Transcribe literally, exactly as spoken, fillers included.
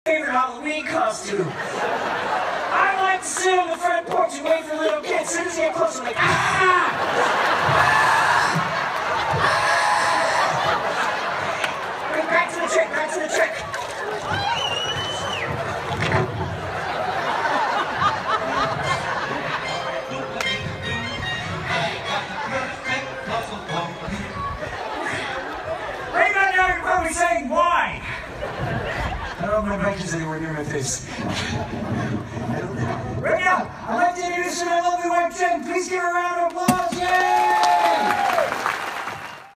favorite Halloween costume. I like to sit on the front porch and wait for little kids. As soon as they get close, I'm like, ah! Bring back to the trick, back to the trick. Right about now, you're probably saying, why? I don't know if my mic is anywhere near my face. I don't know. Right now, I'd like to introduce you to my lovely wife, Jen. Please give her a round of applause. Yay!